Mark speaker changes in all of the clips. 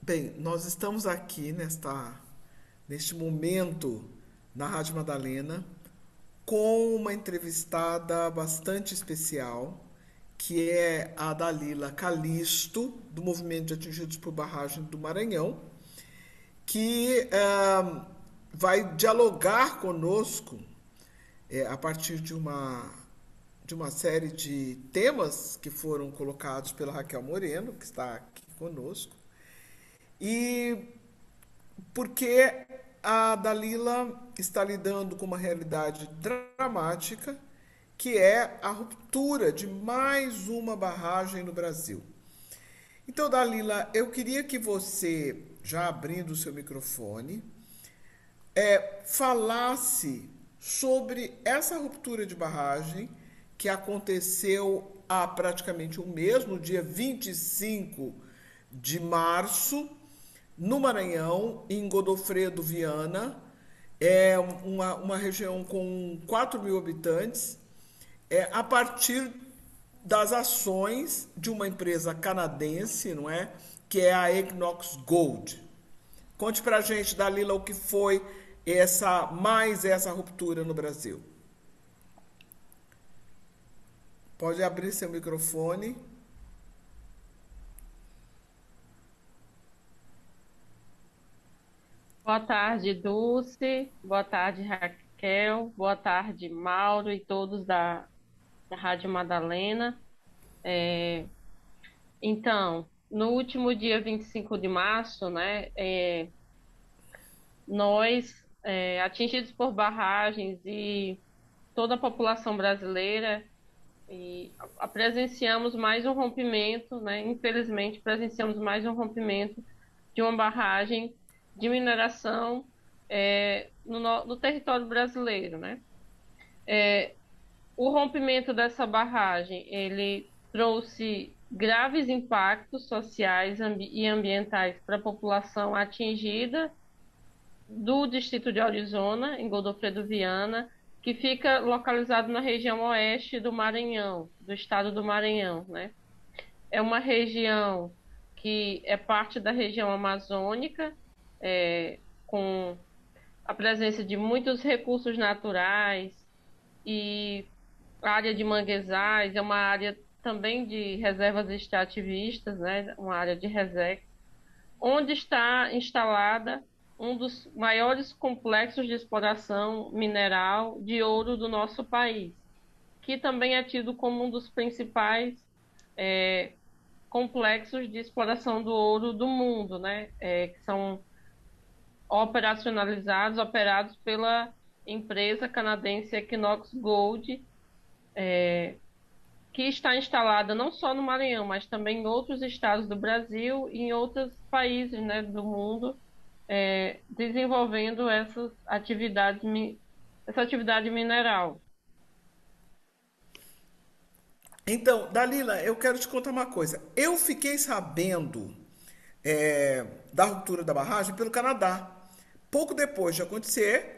Speaker 1: Bem, nós estamos aqui neste momento na Rádio Madalena com uma entrevistada bastante especial, que é a Dalila Calisto, do Movimento de Atingidos por Barragem do Maranhão, que vai dialogar conosco a partir de uma série de temas que foram colocados pela Raquel Moreno, que está aqui conosco. E porque a Dalila está lidando com uma realidade dramática, que é a ruptura de mais uma barragem no Brasil. Então, Dalila, eu queria que você, já abrindo o seu microfone, falasse sobre essa ruptura de barragem que aconteceu há praticamente um mês, no dia 25 de março, no Maranhão, em Godofredo Viana. É uma região com 4 mil habitantes, a partir das ações de uma empresa canadense, não é? Que é a Equinox Gold. Conte pra gente, Dalila, o que foi essa ruptura no Brasil. Pode abrir seu microfone.
Speaker 2: Boa tarde, Dulce. Boa tarde, Raquel. Boa tarde, Mauro e todos da Rádio Madalena. É, então, no último dia 25 de março, né, nós, atingidos por barragens e toda a população brasileira, presenciamos mais um rompimento, né, infelizmente, presenciamos mais um rompimento de uma barragem de mineração no território brasileiro, né? O rompimento dessa barragem, ele trouxe graves impactos sociais e ambientais para a população atingida do distrito de Orizona, em Godofredo Viana, que fica localizado na região oeste do Maranhão, do estado do Maranhão, né? É uma região que é parte da região amazônica, com a presença de muitos recursos naturais e a área de manguezais, é uma área também de reservas extrativistas, né? Uma área de resex, onde está instalada um dos maiores complexos de exploração mineral de ouro do nosso país, que também é tido como um dos principais complexos de exploração do ouro do mundo, né? Que são operados pela empresa canadense Equinox Gold, que está instalada não só no Maranhão, mas também em outros estados do Brasil e em outros países, né, do mundo, desenvolvendo essa atividade mineral.
Speaker 1: Então, Dalila, eu quero te contar uma coisa. Eu fiquei sabendo da ruptura da barragem pelo Canadá. Pouco depois de acontecer,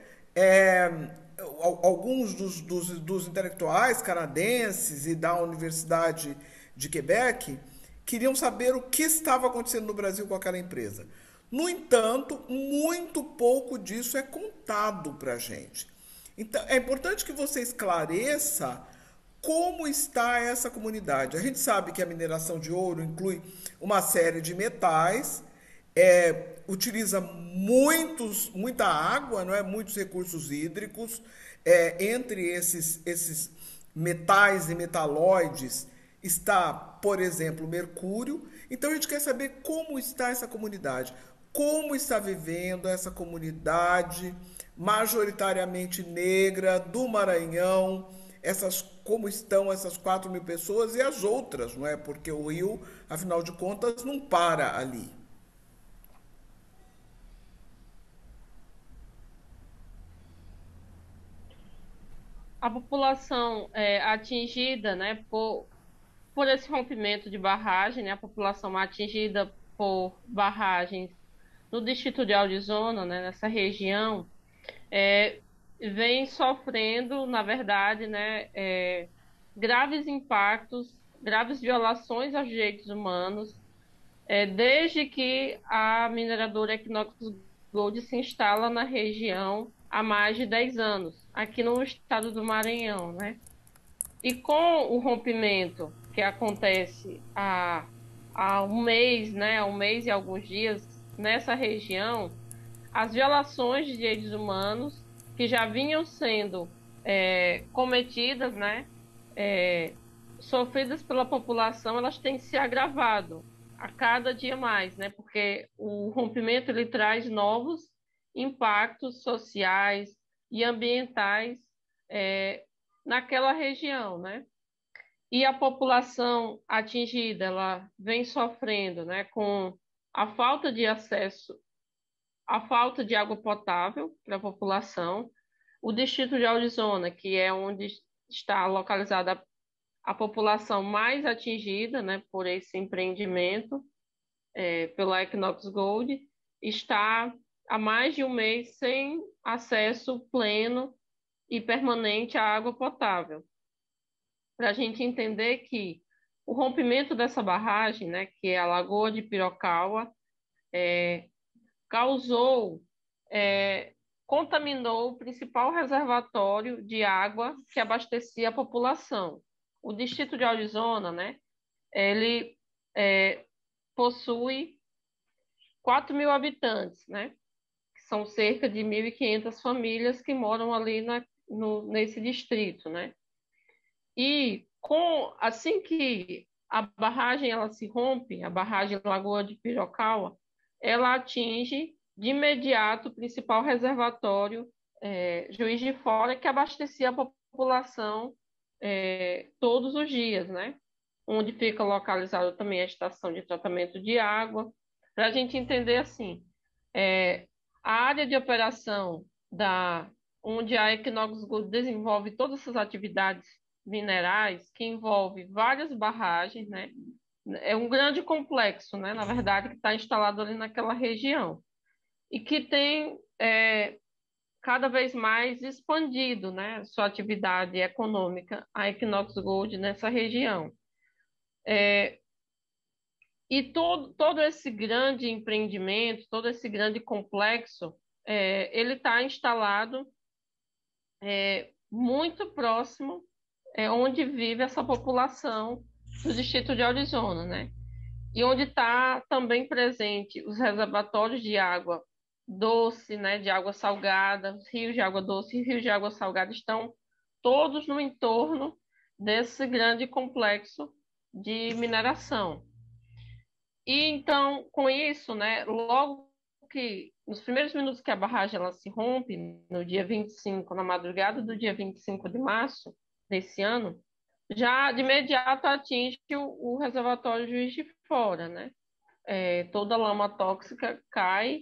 Speaker 1: alguns dos intelectuais canadenses e da Universidade de Quebec queriam saber o que estava acontecendo no Brasil com aquela empresa. No entanto, muito pouco disso é contado para a gente. Então, é importante que você esclareça como está essa comunidade. A gente sabe que a mineração de ouro inclui uma série de metais, utiliza muita água, não é? Muitos recursos hídricos. Entre esses metais e metalóides está, por exemplo, mercúrio. Então a gente quer saber como está essa comunidade, como está vivendo essa comunidade majoritariamente negra do Maranhão, como estão essas 4 mil pessoas e as outras, não é? Porque o rio, afinal de contas, não para ali.
Speaker 2: A população atingida, né, por esse rompimento de barragem, né, a população atingida por barragens no distrito de Arizona, né, nessa região, é, vem sofrendo, na verdade, né, graves impactos, graves violações aos direitos humanos, desde que a mineradora Equinox Gold se instala na região há mais de 10 anos, aqui no estado do Maranhão, né? E com o rompimento que acontece há um mês, né? Há um mês e alguns dias nessa região, as violações de direitos humanos que já vinham sendo cometidas, né? é, Sofridas pela população, elas têm se agravado a cada dia mais, né? Porque o rompimento ele traz novos impactos sociais e ambientais naquela região, né? E a população atingida, ela vem sofrendo, né, com a falta de acesso, a falta de água potável para a população. O distrito de Arizona, que é onde está localizada a população mais atingida, né, por esse empreendimento, pela Equinox Gold, está há mais de um mês sem acesso pleno e permanente à água potável. Para a gente entender que o rompimento dessa barragem, né, que é a Lagoa de Pirocauá, causou, é, contaminou o principal reservatório de água que abastecia a população. O distrito de Arizona, né, ele possui 4.000 habitantes, né, que são cerca de 1.500 famílias que moram ali nesse distrito, né? E assim que a barragem ela se rompe, a barragem Lagoa de Pirocauá, ela atinge de imediato o principal reservatório Juiz de Fora, que abastecia a população todos os dias, né? Onde fica localizada também a estação de tratamento de água. Para a gente entender assim, a área de operação onde a Equinox Gold desenvolve todas essas atividades minerais, que envolve várias barragens, né? É um grande complexo, né? Na verdade, que está instalado ali naquela região e que tem cada vez mais expandido, né? Sua atividade econômica, a Equinox Gold nessa região. E todo esse grande empreendimento, todo esse grande complexo, ele está instalado muito próximo onde vive essa população do distrito de Arizona, né? E onde está também presente os reservatórios de água doce, né? De água salgada, os rios de água doce e rios de água salgada estão todos no entorno desse grande complexo de mineração. E então, com isso, né, logo que nos primeiros minutos que a barragem ela se rompe, no dia 25, na madrugada do dia 25 de março desse ano, já de imediato atinge o reservatório Juiz de Fora, né? Toda a lama tóxica cai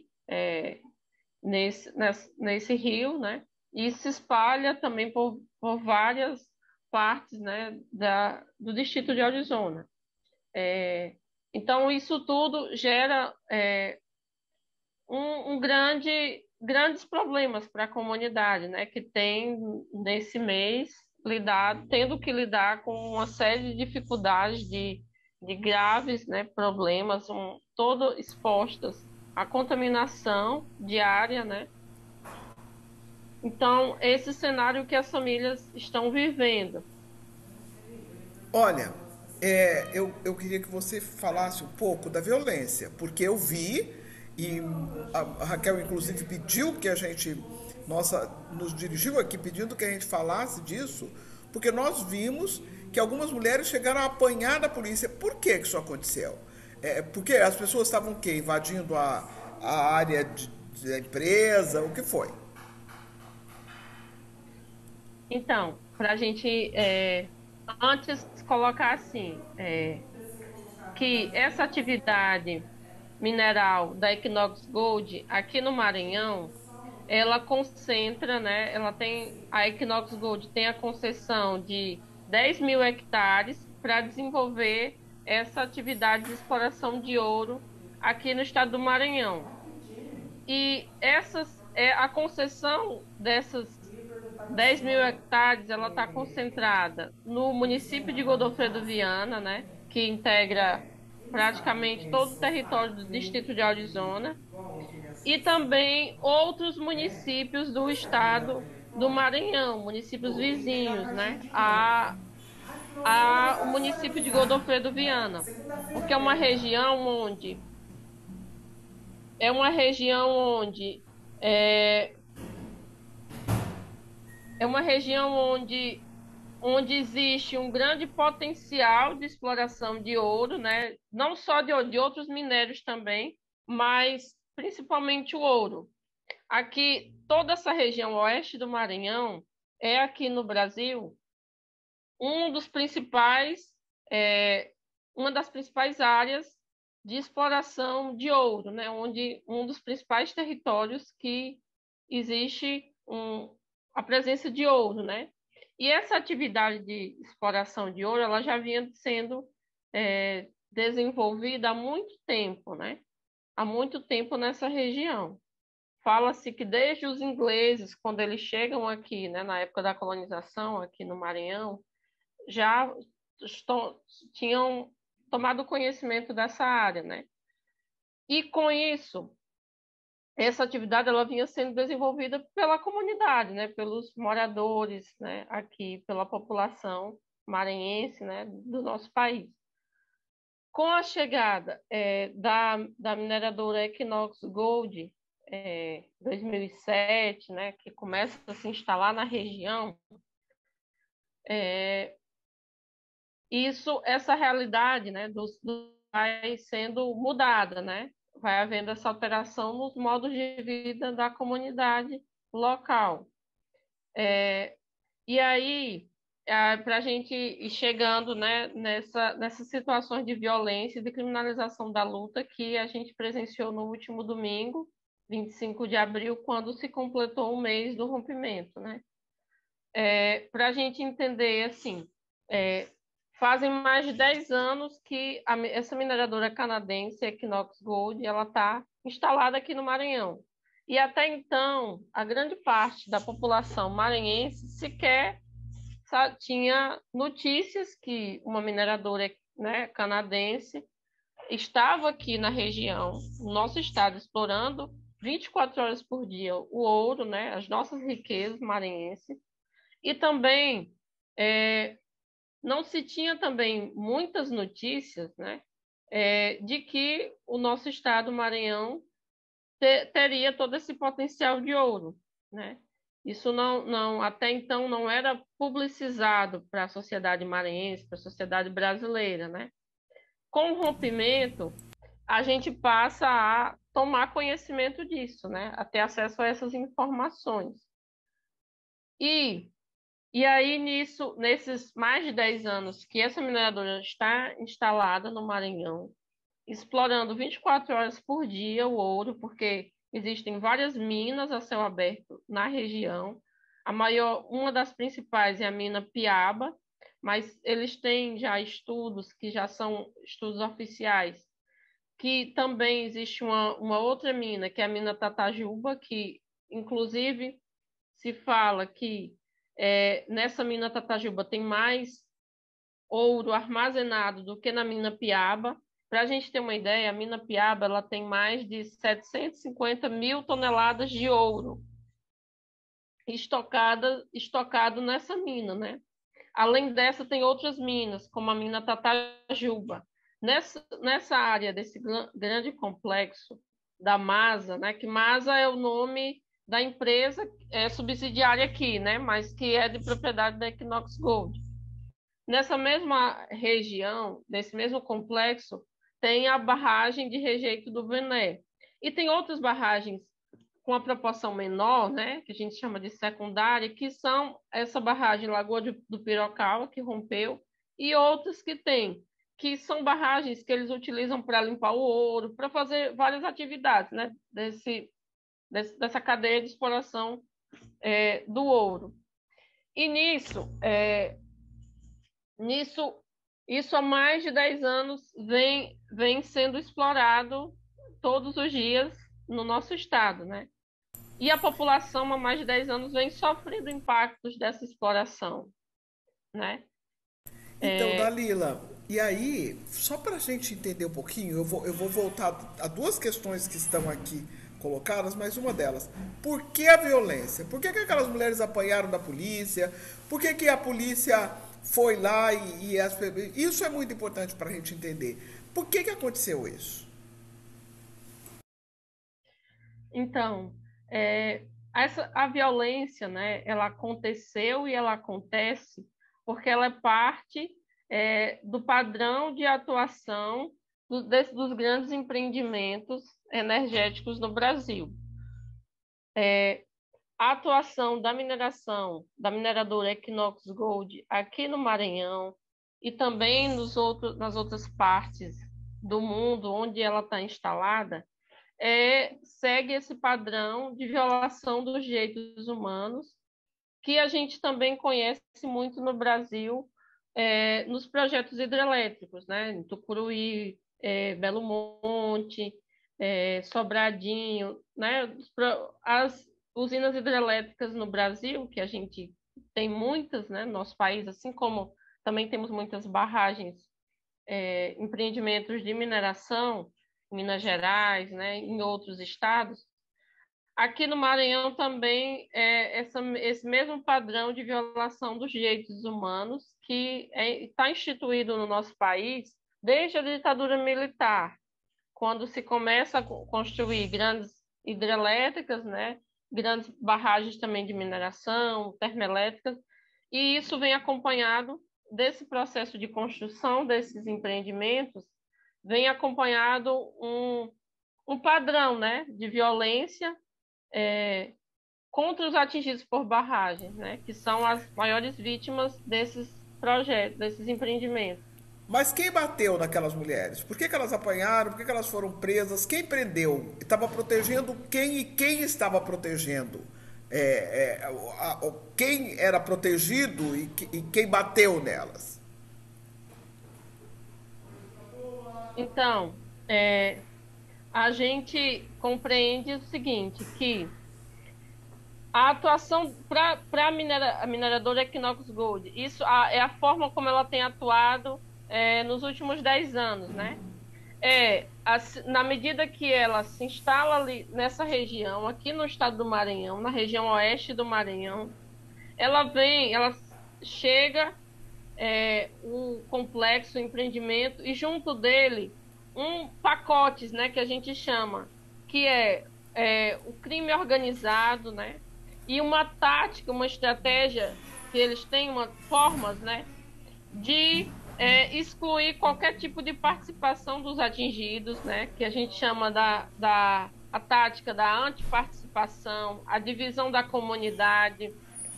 Speaker 2: nesse rio, né? E se espalha também por várias partes, né, do distrito de Arizona. Então, isso tudo gera grandes problemas para a comunidade, né, que tem, nesse mês, tendo que lidar com uma série de dificuldades, de graves, né, problemas, todo expostas à contaminação diária, né? Então, esse cenário que as famílias estão vivendo.
Speaker 1: Olha, eu queria que você falasse um pouco da violência, porque eu vi, e a Raquel inclusive pediu que a gente, nossa, nos dirigiu aqui pedindo que a gente falasse disso, porque nós vimos que algumas mulheres chegaram a apanhar da polícia. Por que que isso aconteceu? Porque as pessoas estavam o quê? Invadindo a área da empresa? O que foi?
Speaker 2: Então, para a gente antes colocar assim, que essa atividade mineral da Equinox Gold aqui no Maranhão, ela concentra, né? A Equinox Gold tem a concessão de 10.000 hectares para desenvolver essa atividade de exploração de ouro aqui no estado do Maranhão. E a concessão dessas 10.000 hectares, ela está concentrada no município de Godofredo Viana, né? Que integra praticamente todo o território do Distrito de Arizona e também outros municípios do estado do Maranhão, municípios vizinhos, né? O município de Godofredo Viana, porque é uma região onde é, é uma região onde existe um grande potencial de exploração de ouro, né? Não só de ouro, de outros minérios também, mas principalmente o ouro. Aqui, toda essa região oeste do Maranhão é aqui no Brasil um dos principais, é, uma das principais áreas de exploração de ouro, né? Onde um dos principais territórios que existe a presença de ouro, né? E essa atividade de exploração de ouro, ela já vinha sendo desenvolvida há muito tempo, né? Há muito tempo nessa região. Fala-se que desde os ingleses, quando eles chegam aqui, né, na época da colonização aqui no Maranhão, já tinham tomado conhecimento dessa área, né? E com isso, essa atividade ela vinha sendo desenvolvida pela comunidade, né? Pelos moradores, né? Aqui, pela população maranhense, né? Do nosso país. Com a chegada da mineradora Equinox Gold, 2007, né? Que começa a se instalar na região, essa realidade, né, vai sendo mudada, né? Vai havendo essa alteração nos modos de vida da comunidade local. E aí, para a gente ir chegando, né, nessas situações de violência e de criminalização da luta que a gente presenciou no último domingo, 25 de abril, quando se completou o mês do rompimento, né? Para a gente entender, assim, fazem mais de 10 anos que essa mineradora canadense, Equinox Gold, ela está instalada aqui no Maranhão. E até então, a grande parte da população maranhense sequer tinha notícias que uma mineradora, né, canadense estava aqui na região, no nosso estado, explorando 24 horas por dia o ouro, né, as nossas riquezas maranhenses. E também não se tinha também muitas notícias, né, de que o nosso estado, Maranhão, teria todo esse potencial de ouro, né? Isso até então não era publicizado para a sociedade maranhense, para a sociedade brasileira, né? Com o rompimento, a gente passa a tomar conhecimento disso, né? A ter acesso a essas informações. E aí, nesses mais de 10 anos que essa mineradora está instalada no Maranhão, explorando 24 horas por dia o ouro, porque existem várias minas a céu aberto na região. Uma das principais é a mina Piaba, mas eles têm já estudos que já são estudos oficiais, que também existe uma outra mina, que é a mina Tatajuba, que inclusive se fala que nessa mina Tatajuba tem mais ouro armazenado do que na mina Piaba. Para a gente ter uma ideia, a mina Piaba ela tem mais de 750 mil toneladas de ouro estocado nessa mina, né? Além dessa, tem outras minas, como a mina Tatajuba. Nessa área desse grande complexo da MASA, né? Que MASA é o nome da empresa subsidiária aqui, né? Mas que é de propriedade da Equinox Gold. Nessa mesma região, nesse mesmo complexo, tem a barragem de rejeito do Vené. E tem outras barragens com a proporção menor, né, que a gente chama de secundária, que são essa barragem Lagoa do Pirocaba, que rompeu, e outras que são barragens que eles utilizam para limpar o ouro, para fazer várias atividades, né, dessa cadeia de exploração do ouro. E isso há mais de 10 anos vem sendo explorado todos os dias no nosso estado, né? E a população há mais de 10 anos vem sofrendo impactos dessa exploração, né?
Speaker 1: Então, Dalila, E aí, só para a gente entender um pouquinho, eu vou voltar a duas questões que estão aqui colocadas, mas uma delas. Por que a violência? Por que aquelas mulheres apanharam da polícia? Por que a polícia foi lá Isso é muito importante para a gente entender. Por que aconteceu isso?
Speaker 2: Então, a violência, né, ela aconteceu e ela acontece porque ela é parte do padrão de atuação dos grandes empreendimentos energéticos no Brasil. A atuação da mineração, da mineradora Equinox Gold aqui no Maranhão e também nas outras partes do mundo onde ela está instalada, segue esse padrão de violação dos direitos humanos, que a gente também conhece muito no Brasil, nos projetos hidrelétricos, né? Em Tucuruí, Belo Monte, Sobradinho, né? As usinas hidrelétricas no Brasil, que a gente tem muitas, né, no nosso país, assim como também temos muitas barragens, empreendimentos de mineração, em Minas Gerais, né, em outros estados. Aqui no Maranhão também esse mesmo padrão de violação dos direitos humanos que está instituído no nosso país desde a ditadura militar, quando se começa a construir grandes hidrelétricas, né, grandes barragens também de mineração, termoelétricas, e isso vem acompanhado desse processo de construção desses empreendimentos, vem acompanhado um padrão, né, de violência contra os atingidos por barragens, né, que são as maiores vítimas desses projetos, desses empreendimentos.
Speaker 1: Mas quem bateu naquelas mulheres? Por que elas apanharam? Por que elas foram presas? Quem prendeu? Estava protegendo quem e quem estava protegendo? Quem era protegido e quem bateu nelas?
Speaker 2: Então, a gente compreende o seguinte, que a atuação para a mineradora Equinox Gold, é a forma como ela tem atuado nos últimos 10 anos, né? Na medida que ela se instala ali nessa região, aqui no estado do Maranhão, na região oeste do Maranhão, ela chega o complexo, o empreendimento, e junto dele pacotes, né, que a gente chama, que o crime organizado, né, e uma tática, uma estratégia que eles têm, formas, né, de excluir qualquer tipo de participação dos atingidos, né, que a gente chama a tática da antiparticipação, a divisão da comunidade,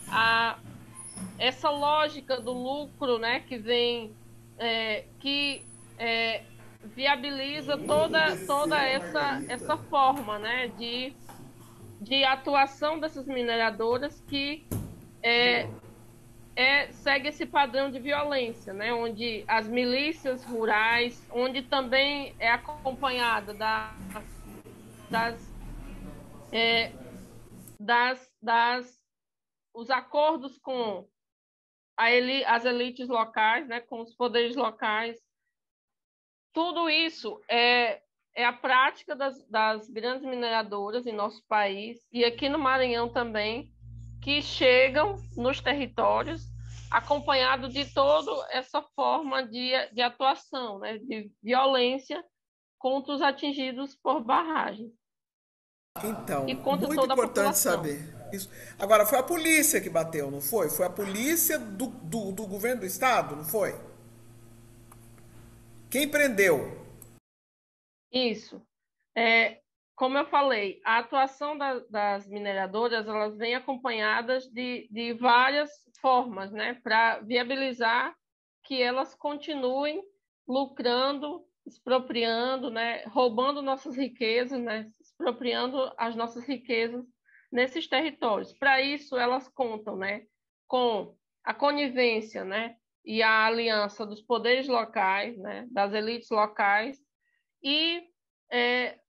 Speaker 2: essa lógica do lucro, né, que viabiliza toda essa forma, né, de atuação dessas mineradoras que segue esse padrão de violência, né, onde as milícias rurais, onde também é acompanhada das, é, das os acordos com as elites locais, né, com os poderes locais. Tudo isso é a prática das grandes mineradoras em nosso país e aqui no Maranhão também, que chegam nos territórios acompanhado de toda essa forma de atuação, né, de violência contra os atingidos por barragens
Speaker 1: Então,
Speaker 2: e contra
Speaker 1: muito
Speaker 2: toda a
Speaker 1: importante
Speaker 2: população.
Speaker 1: saber isso. Agora, foi a polícia que bateu, não foi? Foi a polícia do governo do estado, não foi? Quem prendeu?
Speaker 2: Isso. É, como eu falei, a atuação das mineradoras, elas vêm acompanhadas de várias formas, né, para viabilizar que elas continuem lucrando, expropriando, né, roubando nossas riquezas, né, expropriando as nossas riquezas nesses territórios. Para isso, elas contam, né, com a conivência, né, e a aliança dos poderes locais, né, das elites locais e é,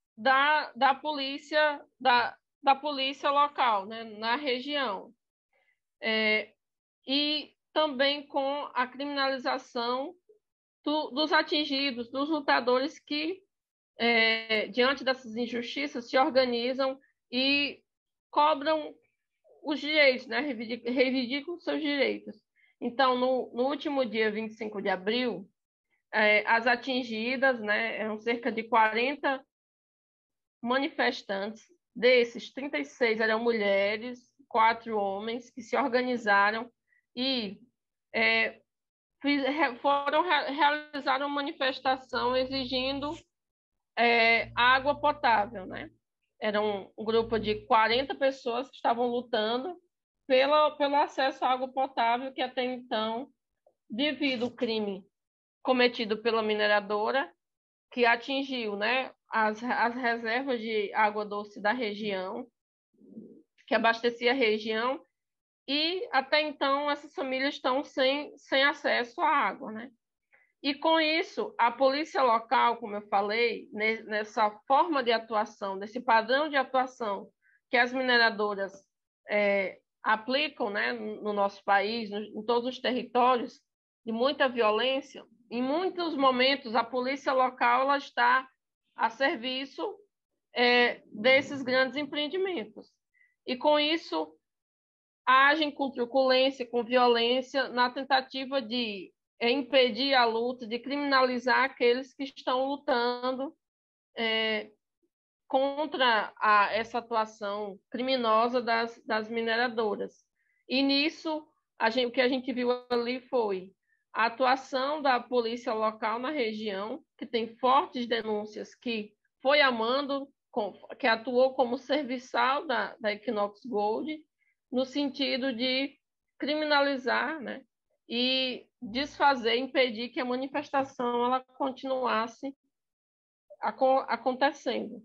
Speaker 2: da polícia local, né, na região. E também com a criminalização dos atingidos, dos lutadores que, diante dessas injustiças, se organizam e cobram os direitos, né? Reivindicam seus direitos. Então, no último dia 25 de abril, as atingidas, né, eram cerca de 40 manifestantes. Desses, 36 eram mulheres, 4 homens que se organizaram e realizaram uma manifestação exigindo água potável, né? Era um grupo de 40 pessoas que estavam lutando pelo acesso à água potável, que até então, devido ao crime cometido pela mineradora, que atingiu, né, as reservas de água doce da região, que abastecia a região, e até então essas famílias estão sem acesso à água, né? E com isso, a polícia local, como eu falei, nessa forma de atuação, desse padrão de atuação que as mineradoras aplicam, né, no nosso país, em todos os territórios, de muita violência, em muitos momentos a polícia local ela está a serviço desses grandes empreendimentos. E com isso, agem com truculência, com violência, na tentativa de impedir a luta, de criminalizar aqueles que estão lutando contra essa atuação criminosa das mineradoras. E nisso, o que a gente viu ali foi a atuação da polícia local na região, que tem fortes denúncias que foi amando, que atuou como serviçal da Equinox Gold, no sentido de criminalizar, né, e desfazer, impedir que a manifestação ela continuasse acontecendo.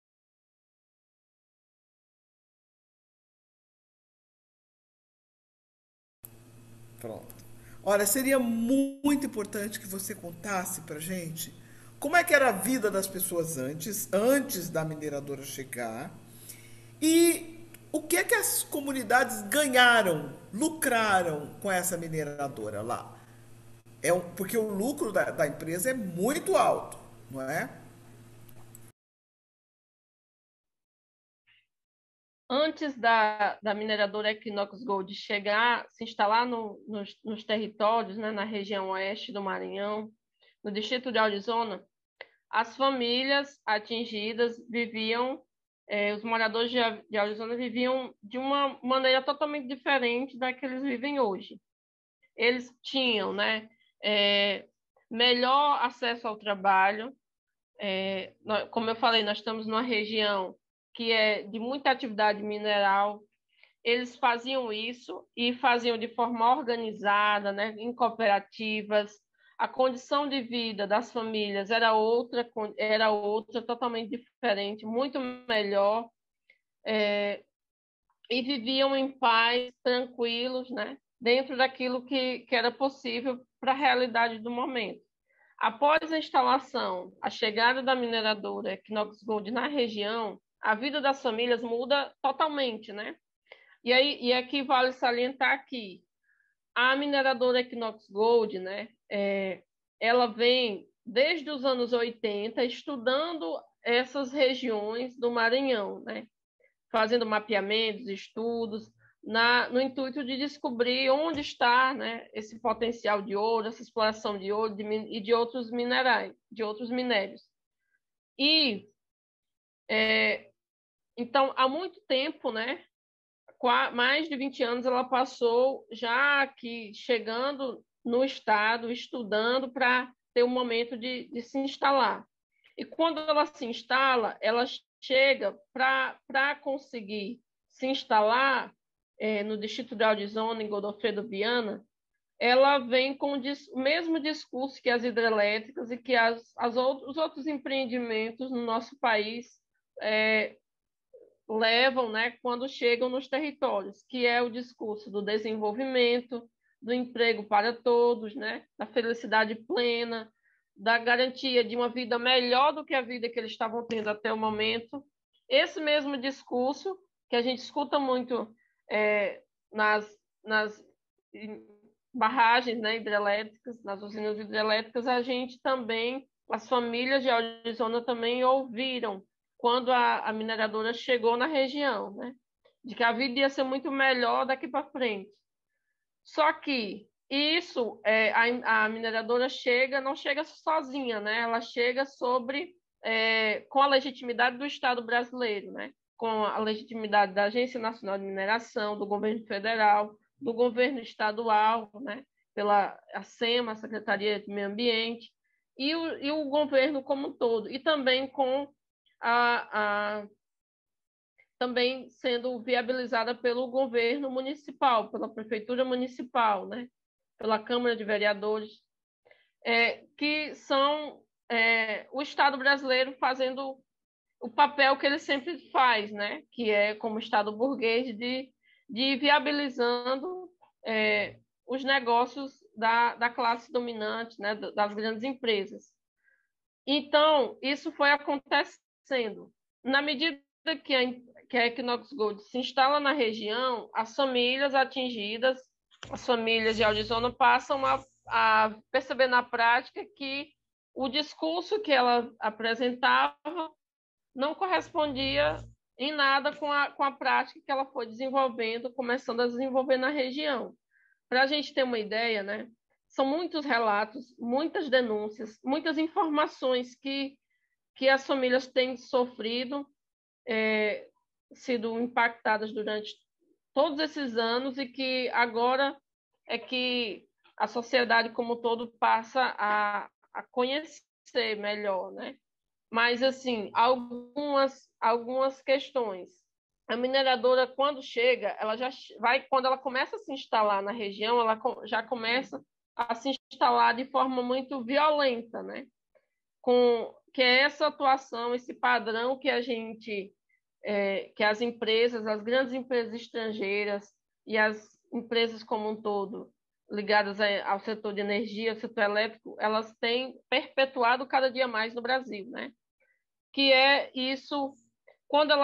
Speaker 1: Pronto. Olha, seria muito importante que você contasse pra gente como é que era a vida das pessoas antes da mineradora chegar, e o que é que as comunidades ganharam, lucraram com essa mineradora lá. Porque o lucro da empresa é muito alto, não é?
Speaker 2: Antes da mineradora Equinox Gold chegar, se instalar nos territórios, né, na região oeste do Maranhão, no distrito de Arizona, as famílias atingidas viviam, os moradores de Arizona viviam de uma maneira totalmente diferente da que eles vivem hoje. Eles tinham, né, melhor acesso ao trabalho. Como eu falei, nós estamos numa região que é de muita atividade mineral. Eles faziam isso e faziam de forma organizada, né, em cooperativas. A condição de vida das famílias era outra totalmente diferente, muito melhor, e viviam em paz, tranquilos, né, dentro daquilo que era possível para a realidade do momento. Após a instalação, a chegada da mineradora Equinox Gold na região, a vida das famílias muda totalmente, né? E aqui vale salientar que a mineradora Equinox Gold, né, ela vem desde os anos 80 estudando essas regiões do Maranhão, né, fazendo mapeamentos, estudos, no intuito de descobrir onde está, né, esse potencial de ouro, essa exploração de ouro e de outros minerais, de outros minérios. E, então, há muito tempo, né, mais de 20 anos ela passou já aqui, chegando no estado, estudando para ter um momento de se instalar. E quando ela se instala, ela chega para conseguir se instalar no distrito de Arizona, em Godofredo Viana, ela vem com o mesmo discurso que as hidrelétricas e que os outros empreendimentos no nosso país levam, né, quando chegam nos territórios, que é o discurso do desenvolvimento, do emprego para todos, né, da felicidade plena, da garantia de uma vida melhor do que a vida que eles estavam tendo até o momento. Esse mesmo discurso que a gente escuta muito nas barragens, né, hidrelétricas, nas usinas hidrelétricas, a gente também, as famílias de Arizona também ouviram quando a mineradora chegou na região, né, de que a vida ia ser muito melhor daqui para frente. Só que isso, a mineradora chega, não chega sozinha, né? Ela chega com a legitimidade do Estado brasileiro, né? Com a legitimidade da Agência Nacional de Mineração, do governo federal, do governo estadual, né? Pela SEMA, a Secretaria de Meio Ambiente, e o governo como um todo, e também com a também sendo viabilizada pelo governo municipal, pela prefeitura municipal, né? Pela Câmara de Vereadores, que são o Estado brasileiro fazendo o papel que ele sempre faz, né? Que é como Estado burguês de viabilizando os negócios da classe dominante, né? Das grandes empresas. Então, isso foi acontecendo. Na medida que a Equinox Gold se instala na região, as famílias atingidas, as famílias de Arizona, passam a perceber na prática que o discurso que ela apresentava não correspondia em nada com a prática que ela foi desenvolvendo, começando a desenvolver na região. Para a gente ter uma ideia, né? São muitos relatos, muitas denúncias, muitas informações que as famílias têm sofrido, sido impactadas durante todos esses anos e que agora é que a sociedade como um todo passa a conhecer melhor, né? Mas, assim, algumas questões. A mineradora, quando chega, ela já vai, quando ela começa a se instalar na região, ela já começa a se instalar de forma muito violenta, né? Que é essa atuação, esse padrão que as empresas, as grandes empresas estrangeiras e as empresas como um todo, ligadas ao setor de energia, ao setor elétrico, elas têm perpetuado cada dia mais no Brasil, né? Que é isso, quando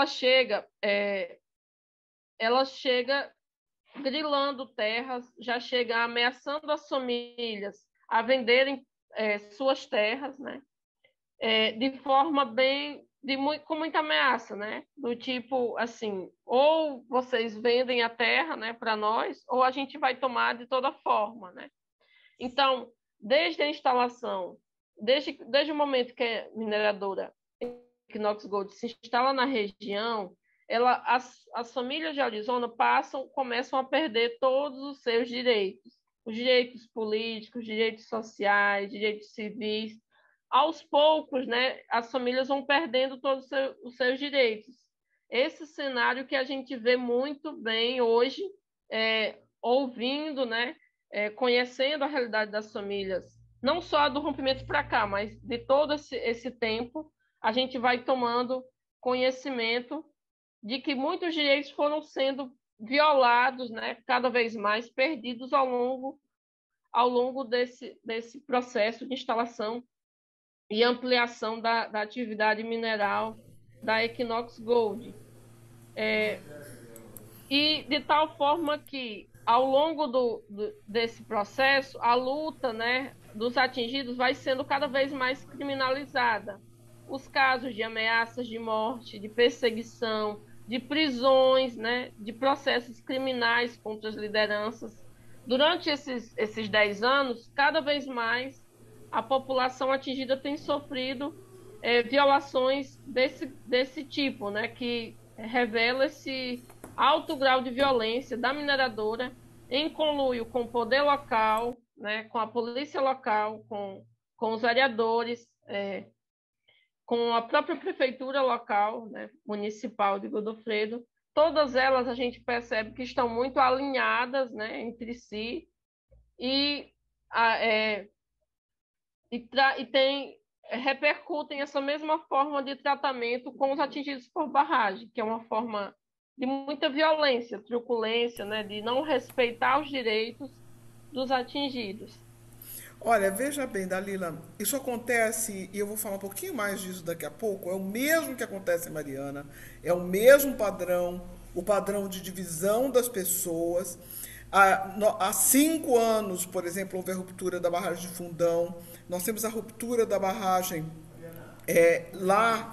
Speaker 2: ela chega grilando terras, já chega ameaçando as famílias a venderem suas terras, né? De forma com muita ameaça, né? Do tipo, assim, ou vocês vendem a terra, né, para nós, ou a gente vai tomar de toda forma, né? Então, desde a instalação, desde o momento que a mineradora Equinox Gold se instala na região, as famílias de Arizona começam a perder todos os seus direitos, os direitos políticos, direitos sociais, direitos civis. Aos poucos, né, as famílias vão perdendo todos os seus direitos. Esse cenário que a gente vê muito bem hoje, ouvindo, né, conhecendo a realidade das famílias, não só do rompimento para cá, mas de todo esse tempo, a gente vai tomando conhecimento de que muitos direitos foram sendo violados, né, cada vez mais perdidos ao longo desse processo de instalação e ampliação da atividade mineral da Equinox Gold. E de tal forma que, ao longo desse processo, a luta, né, dos atingidos vai sendo cada vez mais criminalizada. Os casos de ameaças de morte, de perseguição, de prisões, né, de processos criminais contra as lideranças. Durante esses 10 anos, cada vez mais a população atingida tem sofrido violações desse tipo, né, que revela esse alto grau de violência da mineradora em conluio com o poder local, né, com a polícia local, com os vereadores, com a própria prefeitura local, né, municipal de Godofredo. Todas elas a gente percebe que estão muito alinhadas, né, entre si e repercutem essa mesma forma de tratamento com os atingidos por barragem, que é uma forma de muita violência, truculência, né, de não respeitar os direitos dos atingidos.
Speaker 1: Olha, veja bem, Dalila, isso acontece, e eu vou falar um pouquinho mais disso daqui a pouco, é o mesmo que acontece em Mariana, é o mesmo padrão, o padrão de divisão das pessoas. Há 5 anos, por exemplo, houve a ruptura da barragem de Fundão. Nós temos a ruptura da barragem lá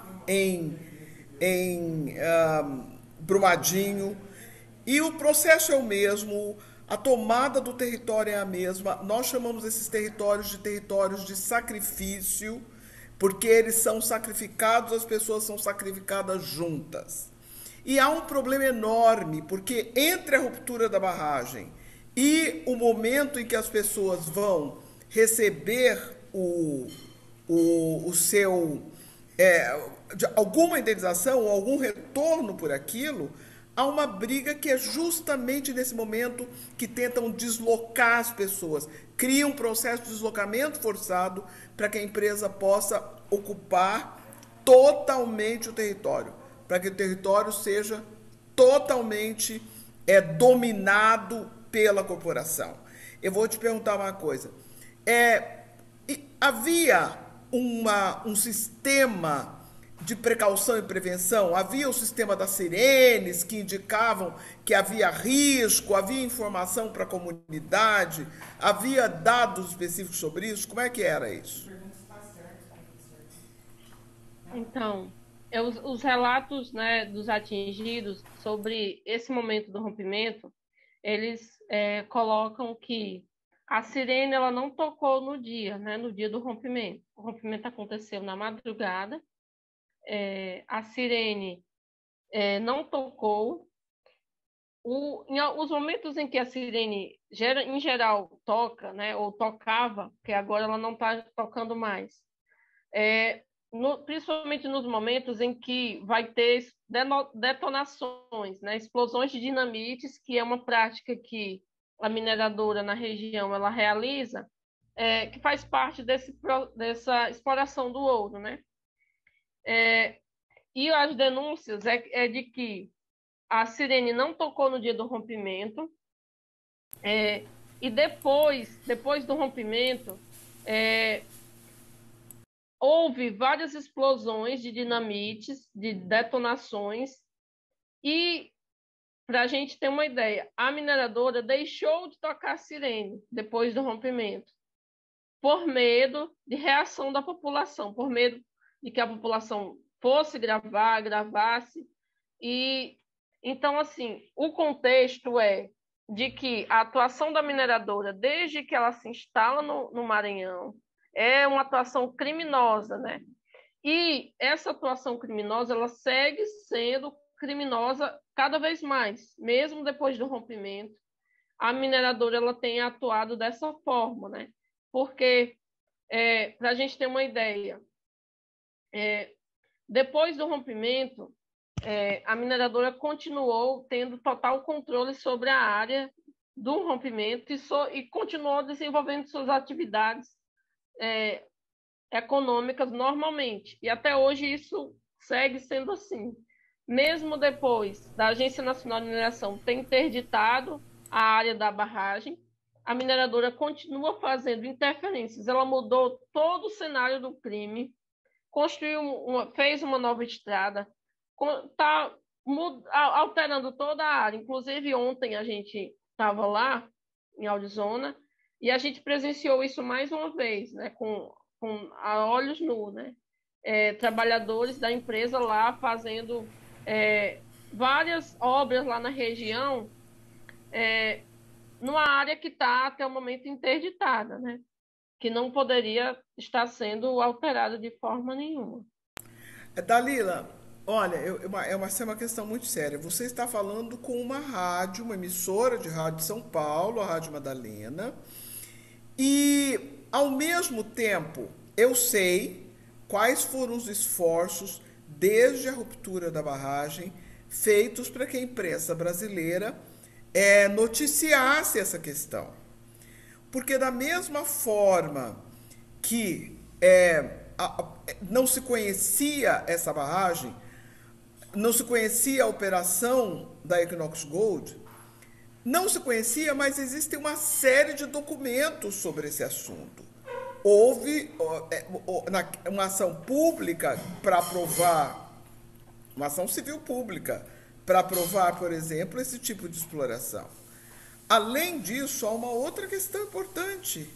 Speaker 1: em Brumadinho. E o processo é o mesmo, a tomada do território é a mesma. Nós chamamos esses territórios de sacrifício, porque eles são sacrificados, as pessoas são sacrificadas juntas. E há um problema enorme, porque entre a ruptura da barragem e o momento em que as pessoas vão receber o seu alguma indenização ou algum retorno por aquilo, há uma briga que é justamente nesse momento que tentam deslocar as pessoas. Cria um processo de deslocamento forçado para que a empresa possa ocupar totalmente o território, para que o território seja totalmente dominado pela corporação. Eu vou te perguntar uma coisa. Havia um sistema de precaução e prevenção? Havia o sistema das sirenes que indicavam que havia risco, havia informação para a comunidade, havia dados específicos sobre isso? Como é que era isso?
Speaker 2: Então, os relatos, né, dos atingidos sobre esse momento do rompimento, eles colocam que a sirene ela não tocou no dia, né, no dia do rompimento. O rompimento aconteceu na madrugada. A sirene não tocou. Os momentos em que a sirene, em geral, toca, né, ou tocava, porque agora ela não está tocando mais, principalmente nos momentos em que vai ter detonações, né, explosões de dinamites, que é uma prática que a mineradora na região ela realiza, que faz parte dessa exploração do ouro, né? E as denúncias de que a sirene não tocou no dia do rompimento, e depois do rompimento, houve várias explosões de dinamites, de detonações, e, para a gente ter uma ideia, a mineradora deixou de tocar a sirene depois do rompimento, por medo de reação da população, por medo de que a população fosse gravasse. E então, assim, o contexto é de que a atuação da mineradora, desde que ela se instala no Maranhão, é uma atuação criminosa, né? E essa atuação criminosa, ela segue sendo criminosa cada vez mais, mesmo depois do rompimento. A mineradora ela tem atuado dessa forma, né? Porque, para a gente ter uma ideia, depois do rompimento, a mineradora continuou tendo total controle sobre a área do rompimento e continuou desenvolvendo suas atividades econômicas normalmente. E até hoje isso segue sendo assim. Mesmo depois da Agência Nacional de Mineração ter interditado a área da barragem, a mineradora continua fazendo interferências. Ela mudou todo o cenário do crime, fez uma nova estrada, está alterando toda a área. Inclusive, ontem a gente estava lá, em Arizona, e a gente presenciou isso mais uma vez, né, com a olhos nus, né? Trabalhadores da empresa lá fazendo várias obras lá na região, numa área que está até o momento interditada, né? Que não poderia estar sendo alterada de forma nenhuma.
Speaker 1: Dalila, olha, essa é uma questão muito séria. Você está falando com uma rádio, uma emissora de rádio de São Paulo, a Rádio Madalena, e, ao mesmo tempo, eu sei quais foram os esforços, desde a ruptura da barragem, feitos para que a imprensa brasileira noticiasse essa questão. Porque, da mesma forma que não se conhecia essa barragem, não se conhecia a operação da Equinox Gold, não se conhecia, mas existe uma série de documentos sobre esse assunto. Houve uma ação pública para provar, uma ação civil pública, para provar, por exemplo, esse tipo de exploração. Além disso, há uma outra questão importante.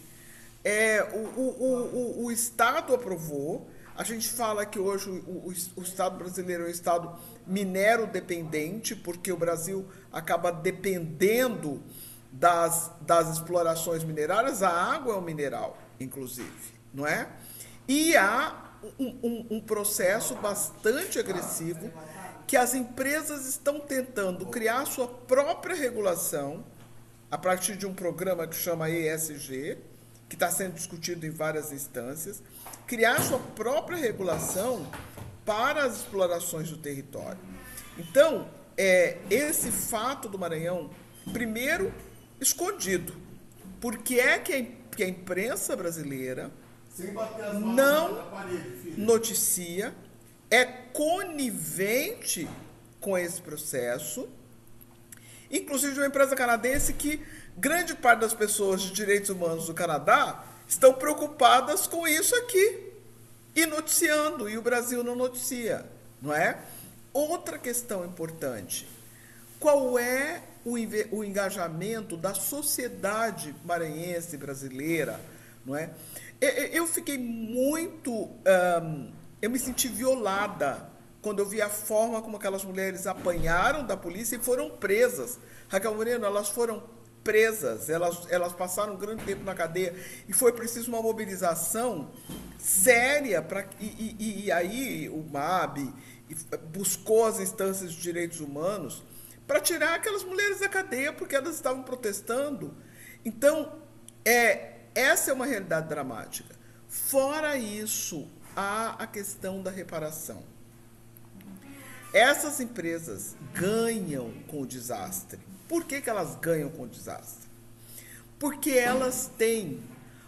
Speaker 1: O Estado aprovou. A gente fala que hoje o Estado brasileiro é um Estado minero dependente, porque o Brasil acaba dependendo das explorações minerárias. A água é um mineral, inclusive, não é? E há um processo bastante agressivo que as empresas estão tentando criar sua própria regulação a partir de um programa que chama ESG, que está sendo discutido em várias instâncias, criar sua própria regulação para as explorações do território. Então, esse fato do Maranhão, primeiro, escondido. Por que é que a imprensa brasileira não noticia, é conivente com esse processo, inclusive de uma empresa canadense que grande parte das pessoas de direitos humanos do Canadá estão preocupadas com isso aqui e noticiando, e o Brasil não noticia, não é? Outra questão importante, qual é o engajamento da sociedade maranhense brasileira, não é? Eu fiquei muito... eu me senti violada quando eu vi a forma como aquelas mulheres apanharam da polícia e foram presas. Raquel Moreno, elas foram presas, elas passaram um grande tempo na cadeia e foi preciso uma mobilização séria e aí o MAB buscou as instâncias de direitos humanos para tirar aquelas mulheres da cadeia porque elas estavam protestando. Então, essa é uma realidade dramática. Fora isso, há a questão da reparação. Essas empresas ganham com o desastre. Por que elas ganham com o desastre? Porque elas têm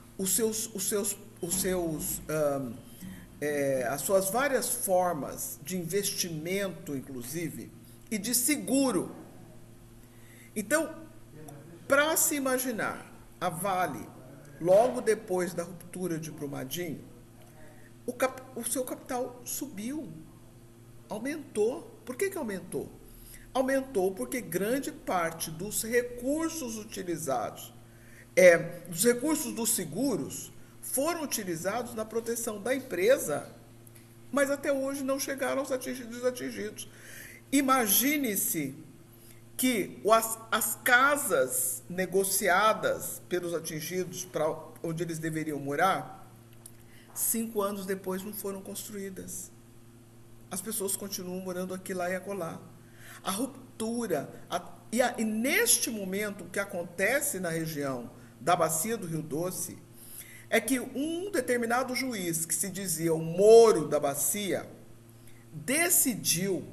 Speaker 1: as suas várias formas de investimento, inclusive, e de seguro. Então, para se imaginar, a Vale, logo depois da ruptura de Brumadinho, o seu capital subiu, aumentou. Por que aumentou? Aumentou porque grande parte dos recursos utilizados, dos recursos dos seguros, foram utilizados na proteção da empresa, mas até hoje não chegaram aos atingidos. Imagine-se que as casas negociadas pelos atingidos para onde eles deveriam morar, 5 anos depois não foram construídas. As pessoas continuam morando aqui, lá e acolá. A ruptura, e neste momento o que acontece na região da bacia do Rio Doce é que um determinado juiz, que se dizia o Moro da bacia, decidiu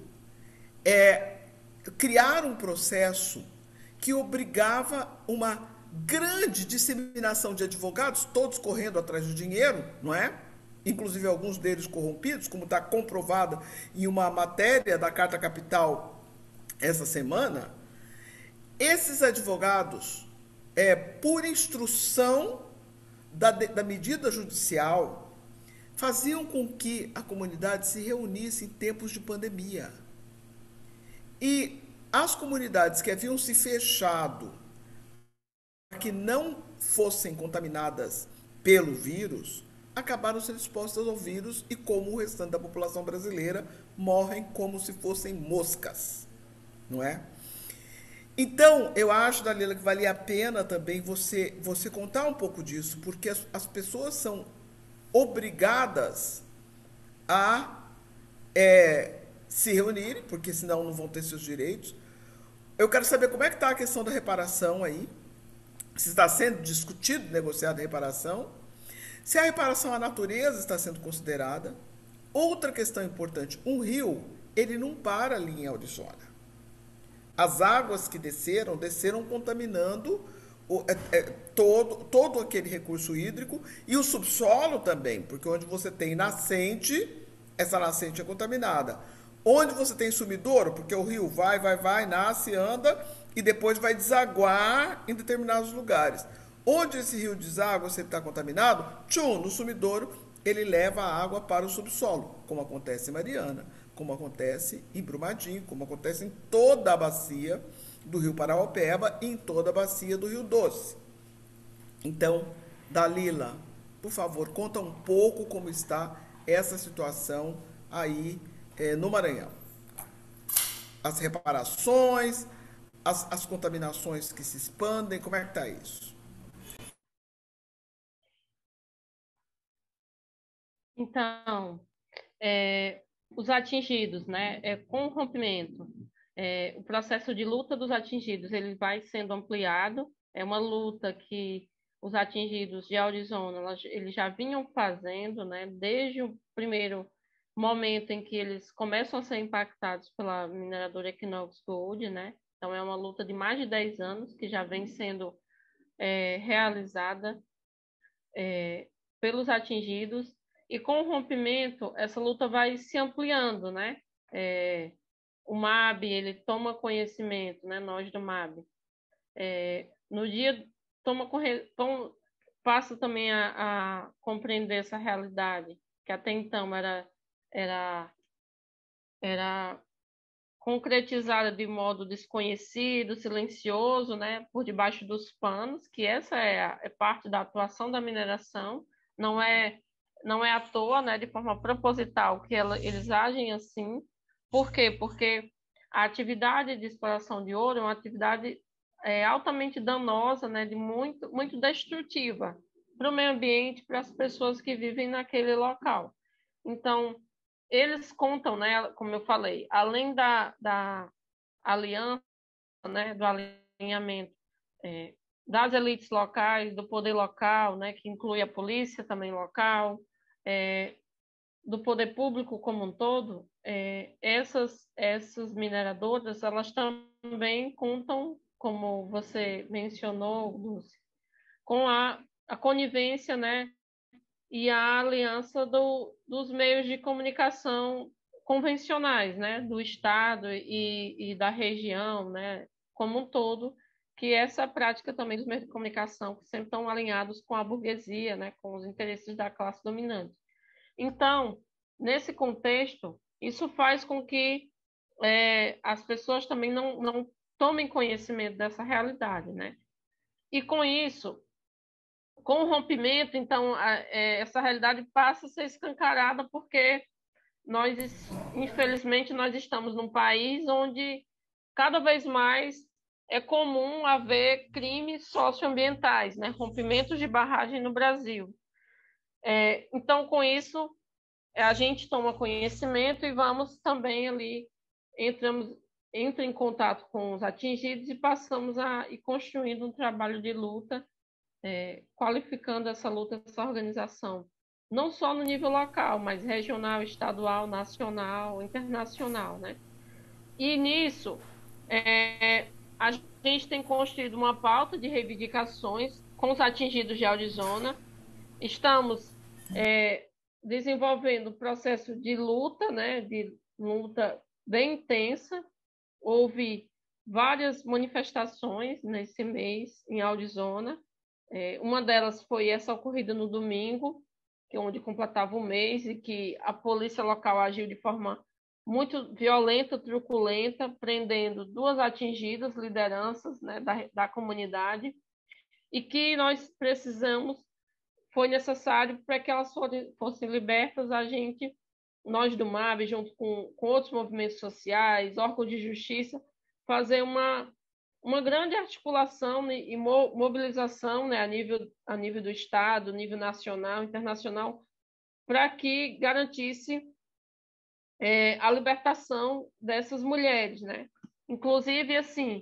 Speaker 1: criar um processo que obrigava uma grande disseminação de advogados, todos correndo atrás do dinheiro, não é? Inclusive alguns deles corrompidos, como está comprovado em uma matéria da Carta Capital essa semana. Esses advogados, por instrução da medida judicial, faziam com que a comunidade se reunisse em tempos de pandemia. E as comunidades que haviam se fechado para que não fossem contaminadas pelo vírus, acabaram sendo expostas ao vírus e, como o restante da população brasileira, morrem como se fossem moscas, não é? Então, eu acho, Dalila, que valia a pena também você contar um pouco disso, porque as pessoas são obrigadas a se reunirem, porque senão não vão ter seus direitos. Eu quero saber como é que está a questão da reparação aí, se está sendo discutido, negociada a reparação, se a reparação à natureza está sendo considerada. Outra questão importante, um rio, ele não para ali em Orizona. As águas que desceram contaminando todo aquele recurso hídrico e o subsolo também, porque onde você tem nascente, essa nascente é contaminada. Onde você tem sumidouro, porque o rio vai, nasce, anda e depois vai desaguar em determinados lugares. Onde esse rio deságua, se ele está contaminado, no sumidouro, ele leva a água para o subsolo, como acontece em Mariana, como acontece em Brumadinho, como acontece em toda a bacia do Rio Paraopeba e em toda a bacia do Rio Doce. Então, Dalila, por favor, conta um pouco como está essa situação aí no Maranhão. As reparações, as contaminações que se expandem, como é que está isso?
Speaker 2: Então, os atingidos, né, com o rompimento, o processo de luta dos atingidos, ele vai sendo ampliado. É uma luta que os atingidos de Arizona, eles já vinham fazendo, né, desde o primeiro momento em que eles começam a ser impactados pela mineradora Equinox Gold, né? Então, é uma luta de mais de 10 anos que já vem sendo realizada pelos atingidos, e com o rompimento, essa luta vai se ampliando, né? O MAB, ele toma conhecimento, né? Nós do MAB. No dia, passa também a compreender essa realidade, que até então era, era concretizada de modo desconhecido, silencioso, né? Por debaixo dos panos, que essa é parte da atuação da mineração, não é não é à toa, né, de forma proposital que eles agem assim. Por quê? Porque a atividade de exploração de ouro é uma atividade altamente danosa, né, de muito destrutiva para o meio ambiente, para as pessoas que vivem naquele local. Então, eles contam, né, como eu falei, além da aliança, né, do alinhamento das elites locais, do poder local, né, que inclui a polícia também local, é, do poder público como um todo, essas mineradoras, elas também contam, como você mencionou, Lúcia, com a conivência, né, e a aliança dos meios de comunicação convencionais, né, do Estado e da região, né, como um todo, que essa prática também dos meios de comunicação que sempre estão alinhados com a burguesia, né, com os interesses da classe dominante. Então, nesse contexto, isso faz com que as pessoas também não tomem conhecimento dessa realidade, né? E com isso, com o rompimento, então, essa realidade passa a ser escancarada porque nós, infelizmente, nós estamos num país onde cada vez mais é comum haver crimes socioambientais, né? Rompimentos de barragem no Brasil. Então, com isso, a gente toma conhecimento e vamos também ali, entra em contato com os atingidos e passamos a ir construindo um trabalho de luta, qualificando essa luta, essa organização, não só no nível local, mas regional, estadual, nacional, internacional, né? E nisso, a gente tem construído uma pauta de reivindicações com os atingidos de Arizona. Estamos desenvolvendo um processo de luta, né? De luta bem intensa. Houve várias manifestações nesse mês em Arizona. Uma delas foi essa ocorrida no domingo, onde completava um mês e que a polícia local agiu de forma muito violenta, truculenta, prendendo duas atingidas lideranças, né, da comunidade, e que nós precisamos, foi necessário para que elas fossem libertas, nós do MAB, junto com outros movimentos sociais, órgãos de justiça, fazer uma grande articulação e mobilização, né, a nível do Estado, nível nacional, internacional, para que garantisse a libertação dessas mulheres, né? Inclusive, assim,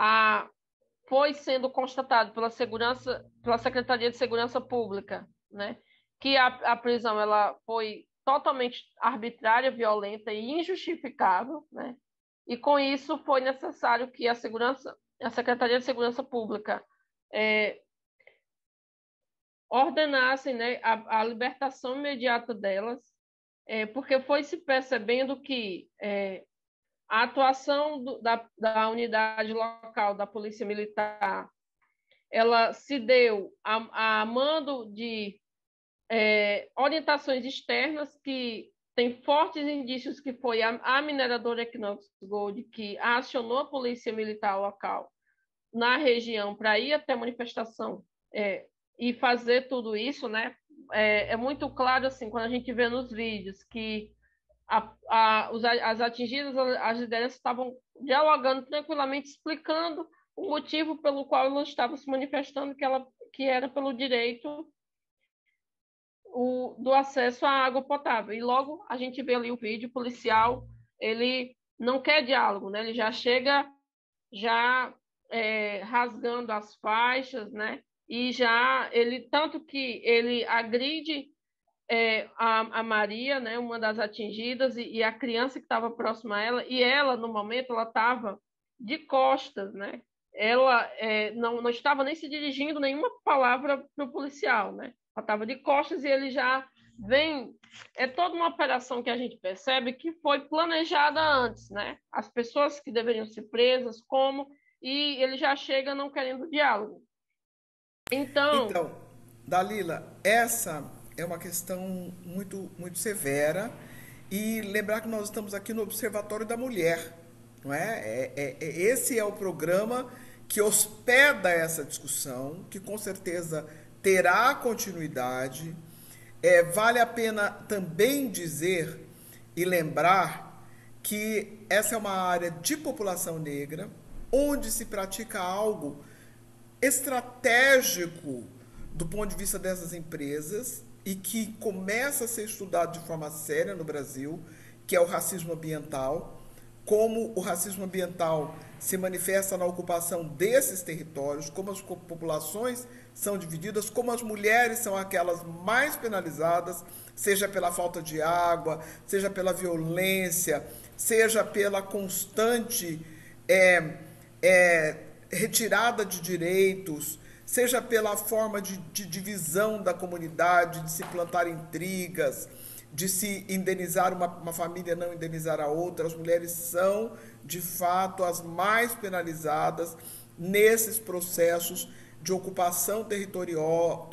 Speaker 2: foi sendo constatado pela Secretaria de Segurança Pública, né, que a prisão ela foi totalmente arbitrária, violenta e injustificável, né? E com isso foi necessário que a Secretaria de Segurança Pública ordenasse, né, a libertação imediata delas, porque foi se percebendo que a atuação da unidade local da Polícia Militar ela se deu a mando de orientações externas que tem fortes indícios que foi a mineradora Equinox Gold que acionou a polícia militar local na região para ir até a manifestação e fazer tudo isso, né? É muito claro, assim, quando a gente vê nos vídeos que as atingidas, as lideranças estavam dialogando tranquilamente, explicando o motivo pelo qual elas estavam se manifestando, que era pelo direito do acesso à água potável. E logo a gente vê ali o vídeo policial, ele não quer diálogo, né? Ele já chega já rasgando as faixas, né? E já ele tanto que ele agride a Maria, né, uma das atingidas, e a criança que estava próxima a ela, e ela, no momento, ela estava de costas, né? Ela não estava nem se dirigindo nenhuma palavra para o policial, né? Ela estava de costas e ele já vem. É toda uma operação que a gente percebe que foi planejada antes, né? As pessoas que deveriam ser presas, como, e ele já chega não querendo diálogo. Então,
Speaker 1: Então, Dalila, essa é uma questão muito severa e lembrar que nós estamos aqui no Observatório da Mulher, não é? Esse é o programa que hospeda essa discussão, que com certeza terá continuidade. Vale a pena também dizer e lembrar que essa é uma área de população negra, onde se pratica algo estratégico do ponto de vista dessas empresas e que começa a ser estudado de forma séria no Brasil, que é o racismo ambiental, como o racismo ambiental se manifesta na ocupação desses territórios, como as populações são divididas, como as mulheres são aquelas mais penalizadas, seja pela falta de água, seja pela violência, seja pela constante retirada de direitos, seja pela forma de divisão da comunidade, de se plantar intrigas, de se indenizar uma família, não indenizar a outra. As mulheres são, de fato, as mais penalizadas nesses processos de ocupação territorial,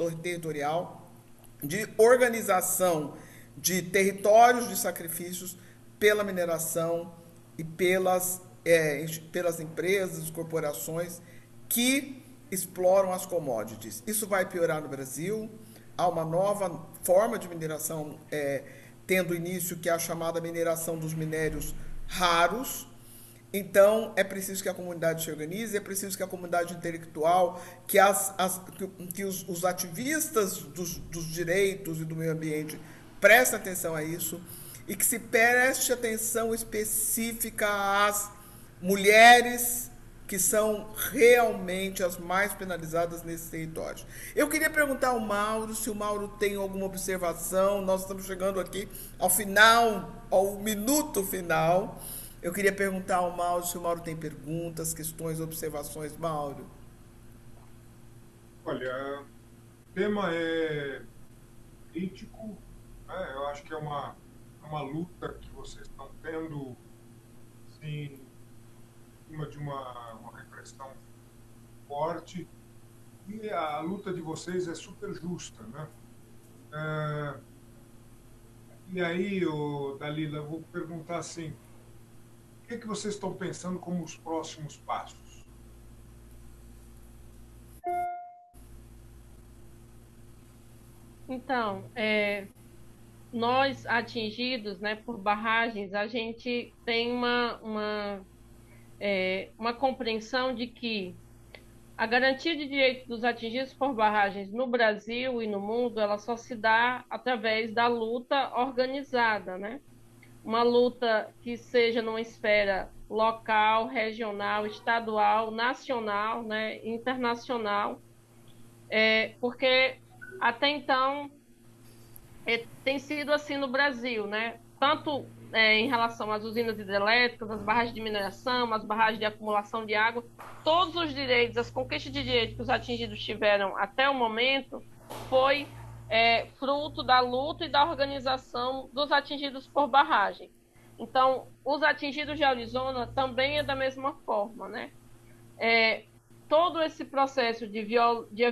Speaker 1: de organização de territórios de sacrifícios pela mineração e pelas empresas, corporações que exploram as commodities. Isso vai piorar no Brasil. Há uma nova forma de mineração tendo início, que é a chamada mineração dos minérios raros. Então, é preciso que a comunidade se organize, é preciso que a comunidade intelectual, que os ativistas dos direitos e do meio ambiente prestem atenção a isso e que se preste atenção específica às mulheres que são realmente as mais penalizadas nesses territórios. Eu queria perguntar ao Mauro se o Mauro tem alguma observação. Nós estamos chegando aqui ao final, ao minuto final. Eu queria perguntar ao Mauro se o Mauro tem perguntas, questões, observações. Mauro.
Speaker 3: Olha, o tema é crítico, né? Eu acho que é uma luta que vocês estão tendo, sim, em cima de uma repressão forte, e a luta de vocês é super justa, né? É, e aí, Dalila, eu vou perguntar assim, o que é que vocês estão pensando como os próximos passos?
Speaker 2: então, nós atingidos, né, por barragens, a gente tem uma compreensão de que a garantia de direitos dos atingidos por barragens no Brasil e no mundo, ela só se dá através da luta organizada, né? Uma luta que seja numa esfera local, regional, estadual, nacional, né, internacional, porque até então tem sido assim no Brasil, né? Tanto em relação às usinas hidrelétricas, às barragens de mineração, às barragens de acumulação de água, todos os direitos, as conquistas de direitos que os atingidos tiveram até o momento foi fruto da luta e da organização dos atingidos por barragem. Então, os atingidos de Arizona também é da mesma forma, né? Todo esse processo de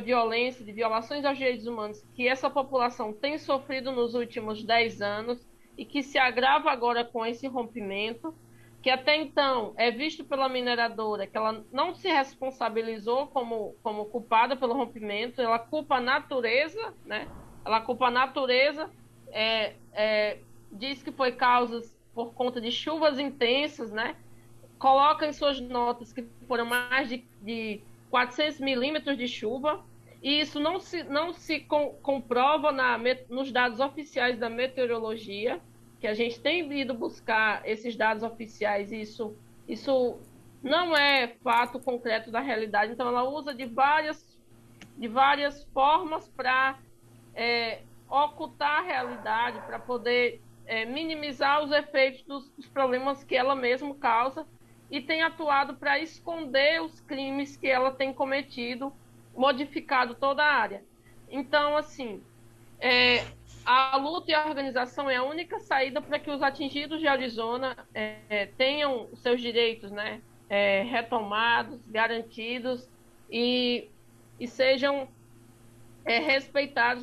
Speaker 2: violência, de violações aos direitos humanos que essa população tem sofrido nos últimos 10 anos, e que se agrava agora com esse rompimento, que até então é visto pela mineradora que ela não se responsabilizou como culpada pelo rompimento, ela culpa a natureza, né? Ela culpa a natureza, diz que foi causas por conta de chuvas intensas, né? Coloca em suas notas que foram mais de 400 milímetros de chuva, e isso não se comprova nos dados oficiais da meteorologia, que a gente tem ido buscar esses dados oficiais, e isso não é fato concreto da realidade. Então, ela usa de várias formas para ocultar a realidade, para poder minimizar os efeitos dos problemas que ela mesma causa, e tem atuado para esconder os crimes que ela tem cometido, modificado toda a área. Então, assim, a luta e a organização é a única saída para que os atingidos de Arizona tenham os seus direitos, né, retomados, garantidos, e sejam respeitados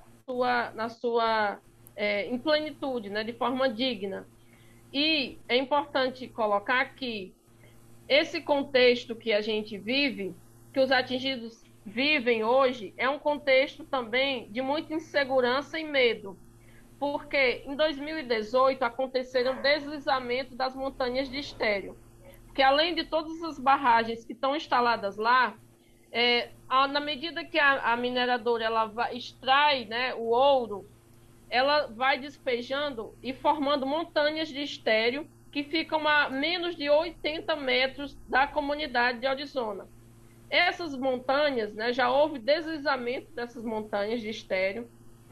Speaker 2: em plenitude, né, de forma digna. E é importante colocar que esse contexto que a gente vive, que os atingidos vivem hoje, é um contexto também de muita insegurança e medo, porque em 2018 aconteceram deslizamentos das montanhas de Estéreo, porque além de todas as barragens que estão instaladas lá, na medida que a mineradora extrai, né, o ouro, ela vai despejando e formando montanhas de estéreo que ficam a menos de 80 metros da comunidade de Arizona. Essas montanhas, né, já houve deslizamento dessas montanhas de estéreo,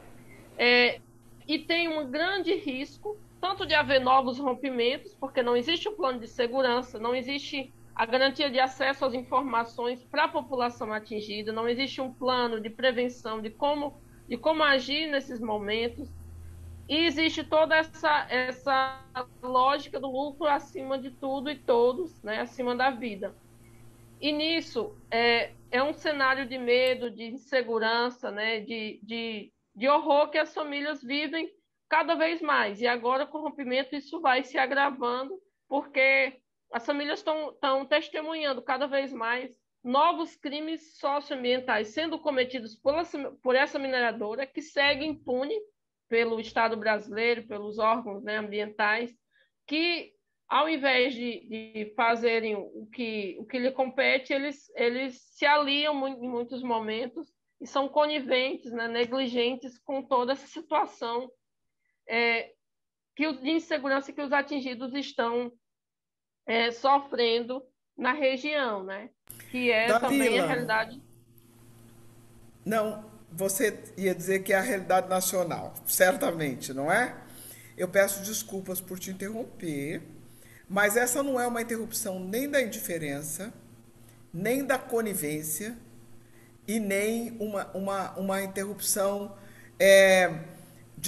Speaker 2: e tem um grande risco, tanto de haver novos rompimentos, porque não existe um plano de segurança, não existe a garantia de acesso às informações para a população atingida, não existe um plano de prevenção de como agir nesses momentos, e existe toda essa lógica do lucro acima de tudo e todos, né, acima da vida. E nisso é um cenário de medo, de insegurança, né, de horror que as famílias vivem cada vez mais. E agora, com o rompimento, isso vai se agravando, porque as famílias estão testemunhando cada vez mais novos crimes socioambientais sendo cometidos por essa mineradora, que segue impune pelo Estado brasileiro, pelos órgãos, né, ambientais, que, ao invés de fazerem o que lhe compete, eles se aliam em muitos momentos e são coniventes, né, negligentes com toda essa situação de insegurança que os atingidos estão sofrendo na região, né? Que é também a
Speaker 1: Dalila,
Speaker 2: realidade.
Speaker 1: não, você ia dizer que é a realidade nacional, certamente, não é? Eu peço desculpas por te interromper, mas essa não é uma interrupção nem da indiferença, nem da conivência e nem uma interrupção de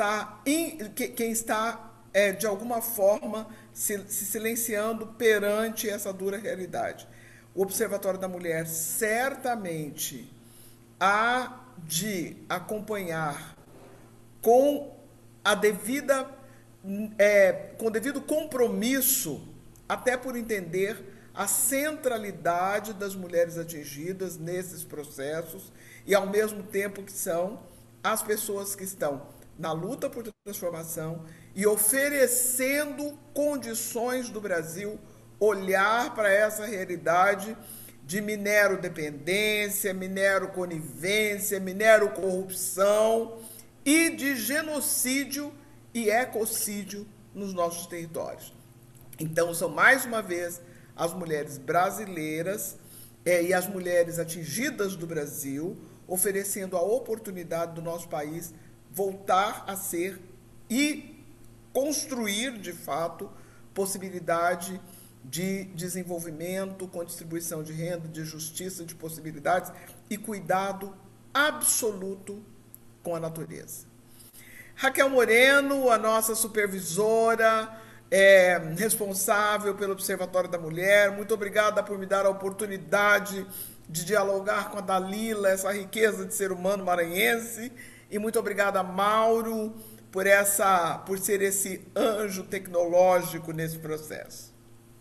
Speaker 1: quem está de alguma forma se silenciando perante essa dura realidade. O Observatório da Mulher certamente há de acompanhar com a devida com o devido compromisso, até por entender a centralidade das mulheres atingidas nesses processos e ao mesmo tempo que são as pessoas que estão na luta por transformação e oferecendo condições do Brasil olhar para essa realidade de minero-dependência, minero-conivência, minero-corrupção e de genocídio e ecocídio nos nossos territórios. Então, são mais uma vez as mulheres brasileiras e as mulheres atingidas do Brasil oferecendo a oportunidade do nosso país voltar a ser e construir, de fato, possibilidade de desenvolvimento, com distribuição de renda, de justiça, de possibilidades e cuidado absoluto com a natureza. Raquel Moreno, a nossa supervisora, responsável pelo Observatório da Mulher, muito obrigada por me dar a oportunidade de dialogar com a Dalila, essa riqueza de ser humano maranhense, e muito obrigada, Mauro, por ser esse anjo tecnológico nesse processo.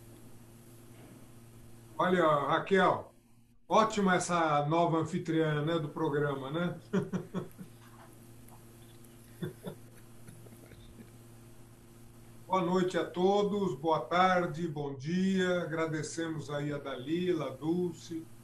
Speaker 3: Olha, Raquel, ótima essa nova anfitriã, né, do programa, né? Boa noite a todos, boa tarde, bom dia. Agradecemos aí a Dalila, a Dulce,